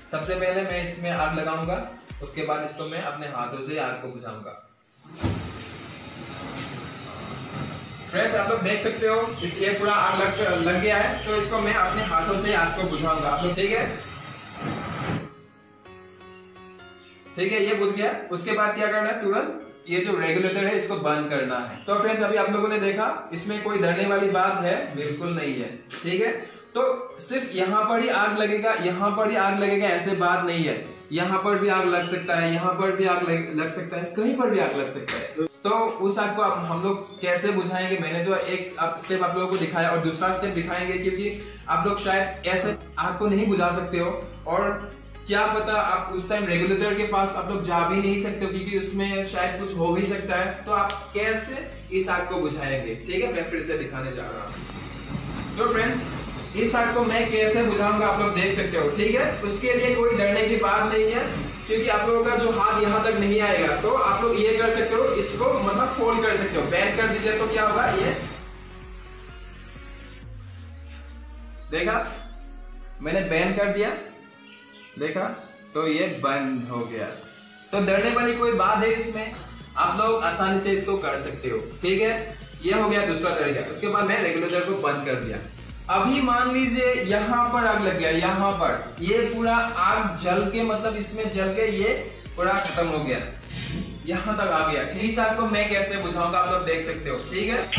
सबसे पहले मैं इसमें आग लगाऊंगा, उसके बाद इसको मैं अपने हाथों से आग को बुझाऊंगा। फ्रेंड्स आप लोग देख सकते हो ये पूरा आग लग गया है, तो इसको मैं अपने हाथों से आग को बुझाऊंगा। आप लोग ठीक है, ठीक है, ये बुझ गया। उसके बाद क्या करना है, तुरंत ये जो रेगुलेटर है इसको बंद करना है। तो फ्रेंड्स अभी आप लोगों ने देखा इसमें कोई डरने वाली बात है बिल्कुल नहीं है, ठीक है। तो सिर्फ यहाँ पर ही आग लगेगा, यहाँ पर ही आग लगेगा ऐसे बात नहीं है। यहाँ पर भी आग लग सकता है, यहाँ पर भी आग लग सकता है, कहीं पर भी आग लग सकता है। तो उस आग को हम लोग कैसे बुझाएंगे, मैंने तो एक स्टेप आप लोगों को दिखाया और दूसरा स्टेप दिखाएंगे, क्योंकि आप लोग शायद ऐसे आग को नहीं बुझा सकते हो और क्या पता आप उस टाइम रेगुलेटर के पास आप लोग जा भी नहीं सकते हो, क्योंकि उसमें शायद कुछ हो भी सकता है। तो आप कैसे इस आग को बुझाएंगे, ठीक है, मैं फिर से दिखाने जा रहा हूँ। तो फ्रेंड्स इस आग को मैं कैसे बुझाऊंगा आप लोग देख सकते हो, ठीक है। उसके लिए कोई डरने की बात नहीं है, क्योंकि आप लोगों का जो हाथ यहाँ तक नहीं आएगा। तो आप लोग ये कर सकते हो, इसको मतलब फोल्ड कर सकते हो, बैक कर दीजिए तो क्या होगा, ये देखा मैंने बैन कर दिया, देखा, तो ये बंद हो गया। तो डरने वाली कोई बात है इसमें, आप लोग आसानी से इसको कर सकते हो, ठीक है। ये हो गया दूसरा तरीका। उसके बाद मैं रेगुलेटर को बंद कर दिया। अभी मान लीजिए यहाँ पर आग लग गया, यहाँ पर ये पूरा आग जल के मतलब इसमें जल के ये पूरा खत्म हो गया, यहाँ तक आ गया। इस आग को मैं कैसे बुझाऊंगा आप लोग देख सकते हो, ठीक है।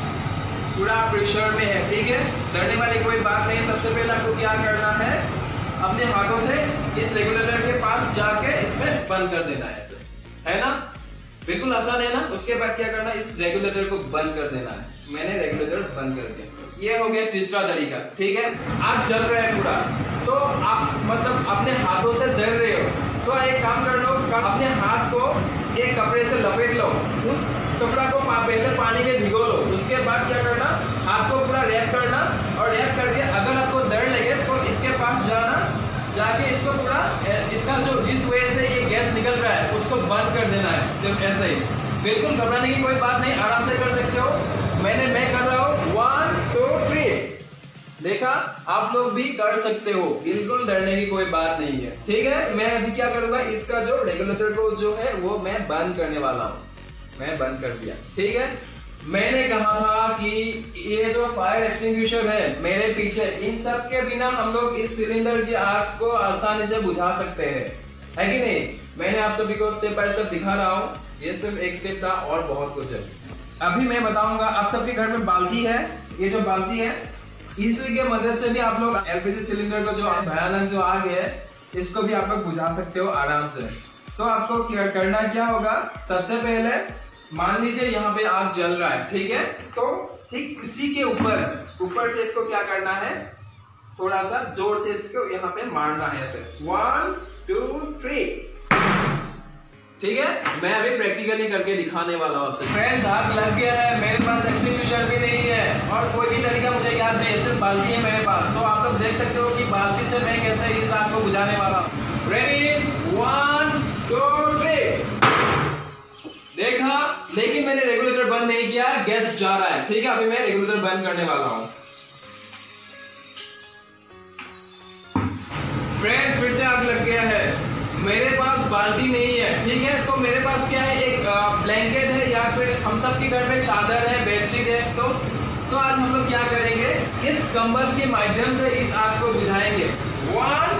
पूरा प्रेशर में है, ठीक है, डरने वाली कोई बात नहीं। सबसे पहले आपको क्या करना है, अपने हाथों से इस रेगुलेटर के पास जाके इसमें बंद कर देना है, ऐसे है ना, बिल्कुल आसान है ना। उसके बाद क्या करना है, इस रेगुलेटर को बंद कर देना है। मैंने रेगुलेटर बंद कर दिया। ये हो गया तीसरा तरीका, ठीक है। आग जल रहा है पूरा, तो आप मतलब अपने हाथों से जल रहे हो, तो एक काम कर लो, अपने हाथ को एक कपड़े से लपेट लो, उस कपड़ा को पहले पानी में भिगो लो। उसके बाद क्या करना, हाथ को पूरा रैप करना और रैप करके अगर आपको डर लगे तो इसके पास जाना, जाके इसको पूरा इसका जो जिस वजह से ये गैस निकल रहा है उसको बंद कर देना है, सिर्फ ऐसे ही। बिल्कुल घबराने की कोई बात नहीं, आराम से कर सकते हो। मैं कर रहा हूँ 1 2 3, देखा, आप लोग भी कर सकते हो, बिल्कुल डरने की कोई बात नहीं है, ठीक है। मैं अभी क्या करूंगा, इसका जो रेगुलेटर को जो है वो मैं बंद करने वाला हूँ। मैं बंद कर दिया, ठीक है। मैंने कहा था कि ये जो फायर एक्सटिंग्विशर है मेरे पीछे, इन सब के बिना हम लोग इस सिलेंडर की आग को आसानी से बुझा सकते हैं, है कि नहीं। मैंने आप सभी को स्टेप बाय स्टेप दिखा रहा हूँ, ये सिर्फ एक स्टेप था और बहुत कुछ है। अभी मैं बताऊंगा, आप सबके घर में बाल्टी है, ये जो बाल्टी है इसी के मदद से भी आप लोग एलपीजी सिलेंडर का जो भयानक जो आग है इसको भी आप लोग बुझा सकते हो आराम से। तो आपको करना क्या होगा, सबसे पहले मान लीजिए यहाँ पे आग जल रहा है, ठीक है। तो ठीक इसी के ऊपर से इसको क्या करना है, थोड़ा सा जोर से इसको यहाँ पे मारना है, ऐसे 1 2 3, ठीक है। मैं अभी प्रैक्टिकली करके दिखाने वाला हूँ आपसे। फ्रेंड्स आग लग गया है, मेरे पास एक्सटिंग्विशर भी नहीं है और कोई भी तरीका मुझे याद नहीं है, सिर्फ बाल्टी है मेरे पास। तो आप लोग देख सकते हो कि बाल्टी से मैं कैसे इस आग को बुझाने वाला हूँ। रेडी 1 2 3, देखा, लेकिन मैंने रेगुलेटर बंद नहीं किया, गैस जा रहा है, ठीक है। अभी मैं रेगुलेटर बंद करने वाला हूँ। फ्रेंड्स फिर से आग लग गया है, मेरे पास बाल्टी नहीं है, ठीक है। तो मेरे पास क्या है, एक ब्लैंकेट है या फिर हम सब के घर में चादर है, बेडशीट है। तो आज हम लोग क्या करेंगे, इस कंबल के माध्यम से इस आग को बुझाएंगे। 1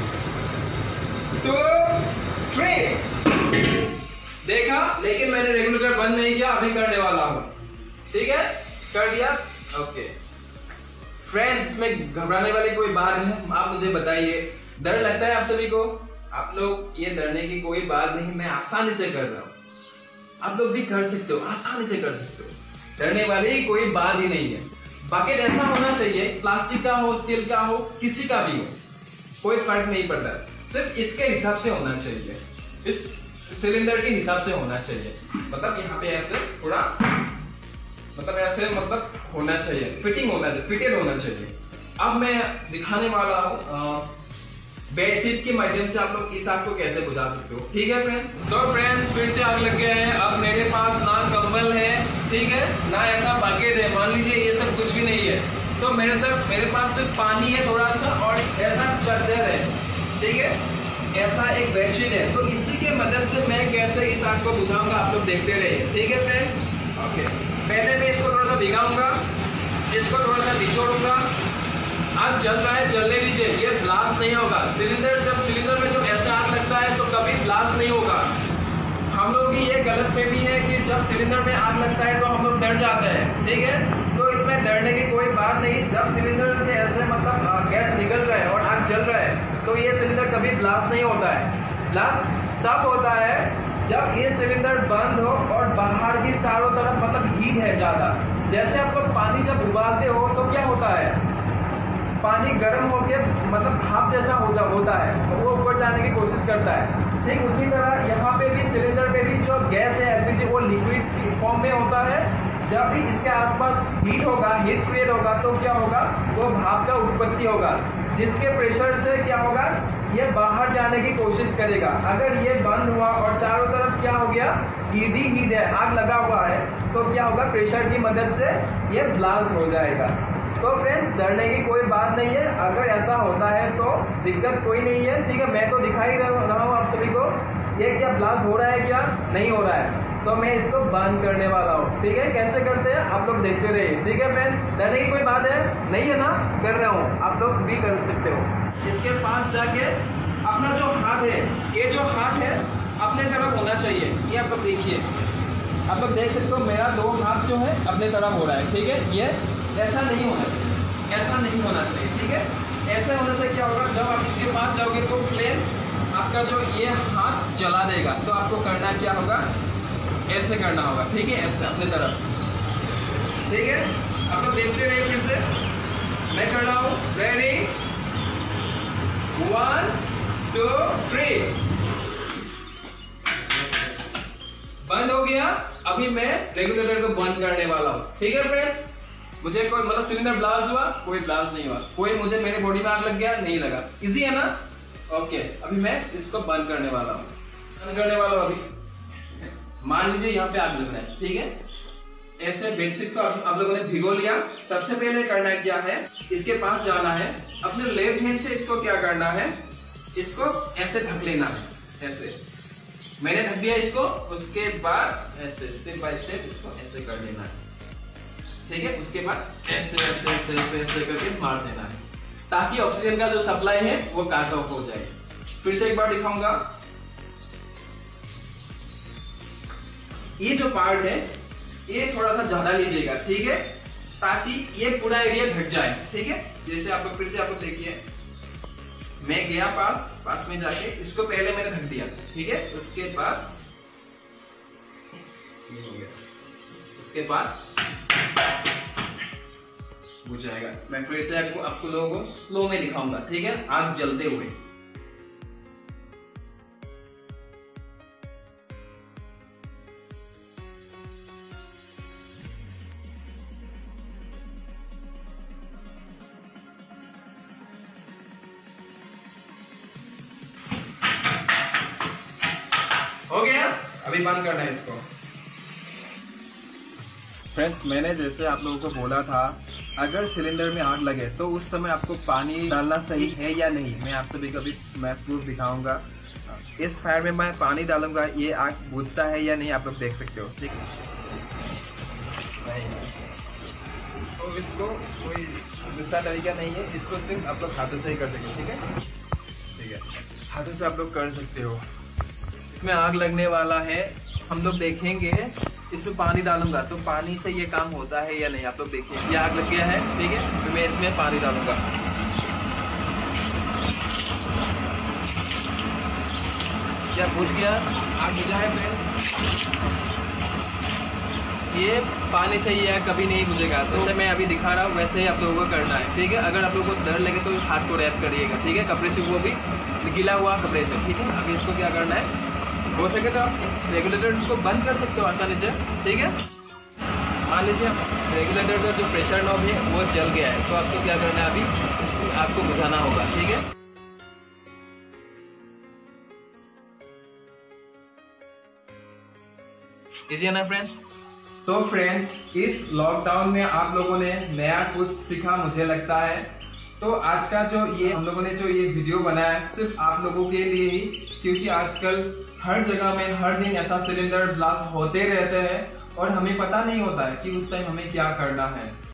2 3, देखा, लेकिन मैंने रेगुलेटर बंद नहीं किया, अभी करने वाला हूं, ठीक है, कर दिया, ओके। फ्रेंड्स इसमें घबराने वाली कोई बात नहीं, आप मुझे बताइए, डर लगता है आप सभी को? आप लोग ये डरने की कोई बात नहीं, मैं आसानी से कर रहा हूँ, आप लोग भी कर सकते हो, आसानी से कर सकते हो, डरने वाली कोई बात ही नहीं है। बकेट ऐसा होना चाहिए, प्लास्टिक का हो, स्टील का हो, किसी का भी हो, कोई फर्क नहीं पड़ता, सिर्फ इसके हिसाब से होना चाहिए, इस सिलेंडर के हिसाब से होना चाहिए। मतलब यहाँ पे ऐसे थोड़ा मतलब ऐसे मतलब होना चाहिए, फिटिंग होना चाहिए, फिटेड होना चाहिए। अब मैं दिखाने वाला हूँ बेडशीट के माध्यम से आप लोग इस आग को कैसे बुझा सकते हो, ठीक है फ्रेंड्स। तो फ्रेंड्स फिर से आग लग गया है, अब मेरे पास ना कंबल है, ठीक है, ना ऐसा बकेट है, मान लीजिए ये सब कुछ भी नहीं है। तो मेरे पास सिर्फ पानी है थोड़ा सा और ऐसा चादर है, ठीक है, ऐसा एक बेडशीट है। तो इसी के मदद से मैं कैसे इस आग को बुझाऊंगा आप लोग देखते रहिए, ठीक है फ्रेंड्स। ओके, पहले मैं इसको थोड़ा सा भिगाऊंगा, इसको थोड़ा सा निचोड़ूंगा। आग जल रहा है, जलने दीजिए, ये ब्लास्ट नहीं होगा। जब सिलेंडर में जो ऐसा आग लगता है तो कभी ब्लास्ट नहीं होगा। हम लोग की ये गलतफहमी है कि जब सिलेंडर में आग लगता है तो हम लोग डर जाते हैं, ठीक है। तो इसमें डरने की कोई बात नहीं। जब सिलेंडर से ऐसे मतलब गैस निकल रहा है और आग जल रहा है तो ये सिलेंडर कभी ब्लास्ट नहीं होता है। ब्लास्ट तब होता है जब ये सिलेंडर बंद हो और बाहर की चारों तरफ मतलब हीट है ज्यादा। जैसे आप लोग पानी जब उबालते हो तो क्या होता है, पानी गर्म होके मतलब भाप जैसा होता है, वो ऊपर जाने की कोशिश करता है। ठीक उसी तरह यहाँ पे भी सिलेंडर पे भी जो गैस है एलपीजी वो लिक्विड फॉर्म में होता है। जब भी इसके आसपास हीट होगा, हीट क्रिएट होगा तो क्या होगा, वो भाप का उत्पत्ति होगा, जिसके प्रेशर से क्या होगा, ये बाहर जाने की कोशिश करेगा। अगर ये बंद हुआ और चारों तरफ क्या हो गया, हीट ही हीट है, आग लगा हुआ है, तो क्या होगा, प्रेशर की मदद से ये ब्लास्ट हो जाएगा। तो फ्रेंड्स डरने की कोई बात नहीं है। अगर ऐसा होता है तो दिक्कत कोई नहीं है, ठीक है। मैं तो दिखा ही रहा हूँ आप सभी को, ये क्या ब्लास्ट हो रहा है क्या नहीं हो रहा है। तो मैं इसको बंद करने वाला हूँ, ठीक है। कैसे करते हैं आप लोग देखते रहिए, ठीक है फ्रेंड्स। डरने की कोई बात है नहीं है ना, कर रहा हूँ, आप लोग भी कर सकते हो। इसके पास जाके अपना जो हाथ है, ये जो हाथ है अपने तरफ होना चाहिए। ये आप लोग देखिए, आप लोग देख सकते हो मेरा दो हाथ जो है अपने तरफ हो रहा है, ठीक है। ये ऐसा नहीं होना चाहिए, ऐसा नहीं होना चाहिए, ठीक है। ऐसे होने से क्या होगा, जब आप इसके पास जाओगे तो फ्लेम आपका जो ये हाथ जला देगा। तो आपको करना क्या होगा, ऐसे करना होगा, ठीक है, ऐसे अपने तरफ, ठीक है। आप लोग देखते रहिए, फिर से मैं कर रहा हूँ। रेडी, 1 2 3, बंद हो गया। अभी मैं रेगुलेटर को बंद करने वाला हूँ, ठीक है फ्रेंड्स। मुझे कोई मतलब सिलेंडर ब्लास्ट हुआ, कोई ब्लास्ट नहीं हुआ, कोई मुझे मेरे बॉडी में आग लग गया नहीं लगा, इजी है ना। ओके, अभी मैं इसको बंद करने वाला हूँ, बंद करने वाला हूँ। अभी मान लीजिए यहाँ पे आग लग रहा है, ठीक है। ऐसे बेडशीट को आप लोगों ने भिगो लिया। सबसे पहले करना क्या है, इसके पास जाना है, अपने लेफ्ट हैंड से इसको क्या करना है, इसको ऐसे ढक लेना है, ऐसे मैंने ढक दिया इसको। उसके बाद ऐसे स्टेप बाय स्टेप इसको ऐसे कर लेना है, ठीक है। उसके बाद ऐसे ऐसे ऐसे ऐसे ऐसे करके मार देना है, ताकि ऑक्सीजन का जो सप्लाई है वो काट ऑफ हो जाए। फिर से एक बार दिखाऊंगा। ये जो पार्ट है ये थोड़ा सा ज्यादा लीजिएगा, ठीक है, ताकि ये पूरा एरिया ढक जाए, ठीक है। जैसे आप लोग फिर से आप लोग देखिए, मैं गया पास में जाके इसको पहले मैंने ढक दिया, ठीक है। उसके बाद ये हो गया, उसके बाद बुझ जाएगा। मैं फिर से आपको लोगों को स्लो में दिखाऊंगा, ठीक है, आग जलते हुए। हो गया, अभी बंद करना है इसको। फ्रेंड्स, मैंने जैसे आप लोगों को बोला था, अगर सिलेंडर में आग लगे तो उस समय आपको पानी डालना सही है या नहीं, मैं आप सभी को भी मैं प्रूफ दिखाऊंगा। इस फायर में मैं पानी डालूंगा, ये आग बुझता है या नहीं आप लोग देख सकते हो, ठीक है। तो इसको कोई दूसरा तरीका नहीं है, इसको सिर्फ आप लोग हाथों से ही कर सकते, ठीक है, ठीक है, हाथों से आप लोग कर सकते हो। इसमें आग लगने वाला है, हम लोग देखेंगे। इसमें पानी डालूंगा तो पानी से ये काम होता है या नहीं, आप लोग देखिए। ये आग लग गया है, ठीक है, तो मैं इसमें पानी डालूंगा। क्या बुझ गया, आग बुझा है फ्रेंड्स। ये पानी से ही है, कभी नहीं बुझेगा। तो जैसे मैं अभी दिखा रहा हूँ वैसे ही आप लोगों को करना है, ठीक है। अगर आप लोगों को डर लगे तो हाथ को रैप करिएगा, ठीक है, कपड़े से, वो भी गीला हुआ कपड़े से, ठीक है। अभी इसको क्या करना है, हो सके तो आप इस रेगुलेटर को बंद कर सकते हो आसानी से, ठीक है। मान लीजिए रेगुलेटर का जो प्रेशर नॉब है वो जल गया है, तो आपको क्या करना है, अभी इसको आपको बुझाना होगा, ठीक है। इजी है ना फ्रेंड्स। तो फ्रेंड्स, इस लॉकडाउन में आप लोगों ने नया कुछ सीखा मुझे लगता है, तो आज का जो ये हम लोगों ने जो ये वीडियो बनाया सिर्फ आप लोगों के लिए ही, क्योंकि आजकल हर जगह में हर दिन ऐसा सिलेंडर ब्लास्ट होते रहते हैं और हमें पता नहीं होता है कि उस टाइम हमें क्या करना है।